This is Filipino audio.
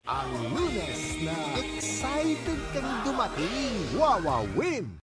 Ang Lunes na excited kang dumating, Wawa Win!